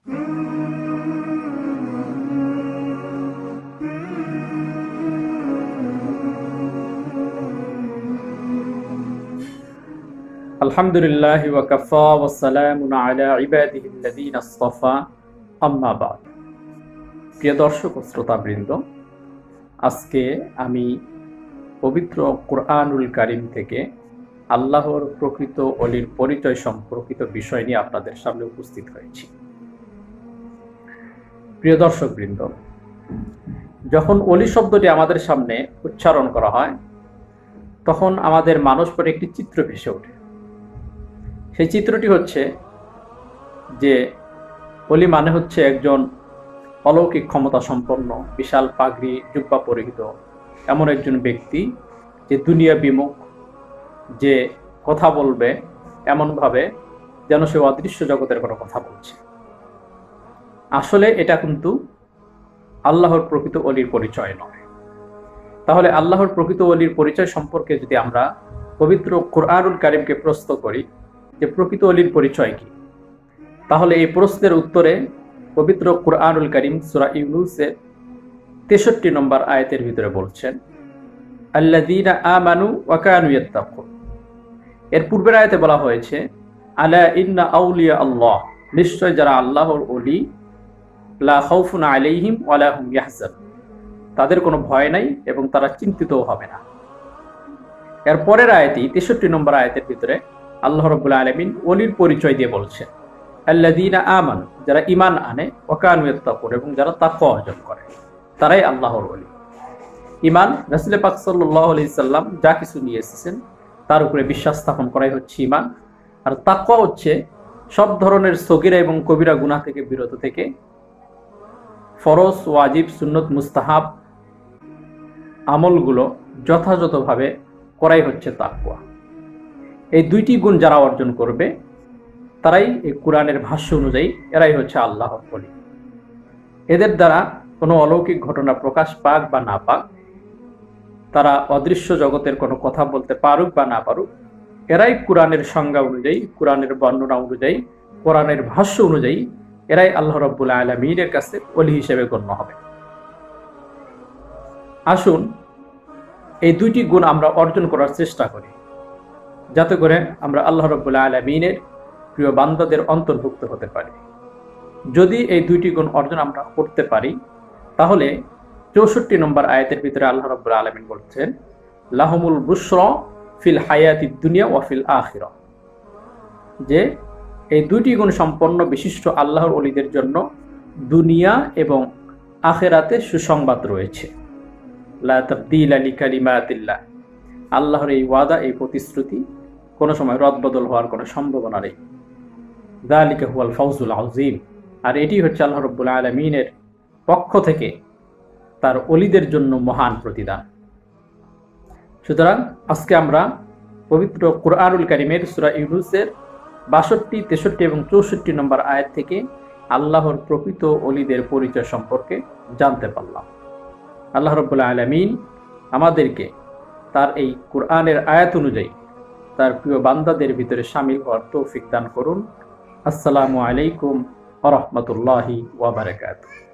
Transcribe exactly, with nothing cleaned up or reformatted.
আলহামদুলিল্লাহি ওয়া কাফা ওয়া সালামুন আলা ইবাদিহিল্লাযীনা ইসতাফা, আম্মা বা'দ। প্রিয় দর্শক ও শ্রোতাবৃন্দ, আজকে আমি পবিত্র কুরআনুল কারীম থেকে আল্লাহর প্রকৃত ওলির পরিচয় সম্পর্কিত বিষয় নিয়ে আপনাদের সামনে উপস্থিত হয়েছি। প্রিয় দর্শকবৃন্দ, যখন ওলি শব্দটি আমাদের সামনে উচ্চারণ করা হয় তখন আমাদের মানসপটে একটি চিত্র ভেসে ওঠে। সেই চিত্রটি হচ্ছে যে ওলি মানে হচ্ছে একজন অলৌকিক ক্ষমতা সম্পন্ন, বিশাল পাগড়ি জুব্বা পরিহিত এমন একজন ব্যক্তি যে দুনিয়া বিমুখ, যে কথা বলবে এমনভাবে যেন সে অদৃশ্য জগতের কোনো কথা বলছে। আসলে এটা কিন্তু আল্লাহর প্রকৃত ওলির পরিচয় নয়। তাহলে আল্লাহর প্রকৃত ওলির পরিচয় সম্পর্কে যদি আমরা পবিত্র কুরআনুল কারীমকে প্রশ্ন করি যে প্রকৃত ওলির পরিচয় কি, তাহলে এই প্রশ্নের উত্তরে পবিত্র কুরআনুল কারীম সূরা ইউনূসের তেষট্টি নম্বর আয়াতের ভিতরে বলছেন, আল্লাযীনা আমানু ওয়া কানু ইয়াত্তাকুন। এর পূর্বের আয়াতে বলা হয়েছে, আলা ইন্না আউলিয়া আল্লাহ, নিশ্চয় যারা আল্লাহর ওলি, লা খাউফুন আলাইহিম ওয়া লা হুম ইয়াহজানুন, তাদের কোনো ভয় নাই এবং তারা চিন্তিতও হবে না। এর পরের আয়াতই তেষট্টি নম্বর আয়াতের ভিতরে আল্লাহ রাব্বুল আলামিন ওলির পরিচয় দিয়ে বলছেন, আল্লাযীনা আমানু, যারা ঈমান আনে, ওয়া কানু ইয়াত্তাকুন, এবং যারা তাকওয়া অর্জন করে, তারাই আল্লাহর ওলি। ঈমান, রাসূল পাক সাল্লাল্লাহু আলাইহি সাল্লাম যা কিছু নিয়ে এসেছেন তার উপরে বিশ্বাস স্থাপন করাই হচ্ছে ঈমান। আর তাকওয়া হচ্ছে সব ধরনের সগীরা এবং কবিরা গুনাহ থেকে বিরত থেকে ফরজ, ওয়াজিব, সুন্নত, মুস্তাহাব আমলগুলো যথাযথভাবে করাই হচ্ছে তাকওয়া। এই দুইটি গুণ যারা অর্জন করবে তারাই এই কোরআনের ভাষ্য অনুযায়ী এরাই হচ্ছে আল্লাহর ওলি। এদের দ্বারা কোনো অলৌকিক ঘটনা প্রকাশ পাক বা না পাক, তারা অদৃশ্য জগতের কোনো কথা বলতে পারুক বা না পারুক, এরাই কোরআনের সংজ্ঞা অনুযায়ী, কোরআনের বর্ণনা অনুযায়ী, কোরআনের ভাষ্য অনুযায়ী এরাই আল্লাহ রাব্বুল আলামিনের কাছে ওলি হিসেবে গণ্য হবে। আসুন এই দুইটি গুণ আমরা অর্জন করার চেষ্টা করি, যাতে করে আমরা আল্লাহ রাব্বুল আলামিনের প্রিয় বান্দাদের অন্তর্ভুক্ত হতে পারি। যদি এই দুইটি গুণ অর্জন আমরা করতে পারি, তাহলে চৌষট্টি নম্বর আয়াতের ভিতরে আল্লাহ রাব্বুল আলামিন বলছেন, লাহুমুল বুশরা ফিল হায়াতিদ দুনিয়া ওয়া ফিল আখিরাহ, যে এই দুইটি গুণ সম্পন্ন বিশিষ্ট আল্লাহর ওলিদের জন্য দুনিয়া এবং আখিরাতে সুসংবাদ রয়েছে। লা তাবদীলা লিকালিমাতিল্লাহ, আল্লাহর এই ওয়াদা, এই প্রতিশ্রুতি কোনো সময় রদবদল হওয়ার কোনো সম্ভাবনা নেই। যালিকা হুয়াল ফাউজুল আযীম, আর এটি হচ্ছে আল্লাহ রাব্বুল আলামিনের পক্ষ থেকে তার ওলিদের জন্য মহান প্রতিদান। সুতরাং আজকে আমরা পবিত্র কুরআনুল কারীমের সূরা ইউনূসের বাষট্টি, তেষট্টি এবং চৌষট্টি নম্বর আয়াত থেকে আল্লাহর প্রকৃত ওলিদের পরিচয় সম্পর্কে জানতে পারলাম। আল্লাহ রাব্বুল আলামিন আমাদেরকে তার এই কুরআনের আয়াত অনুযায়ী তার প্রিয় বান্দাদের ভিতরে শামিল হওয়ার তৌফিক দান করুন। আসসালামু আলাইকুম ওয়া রাহমাতুল্লাহি ওয়া বারাকাতুহু।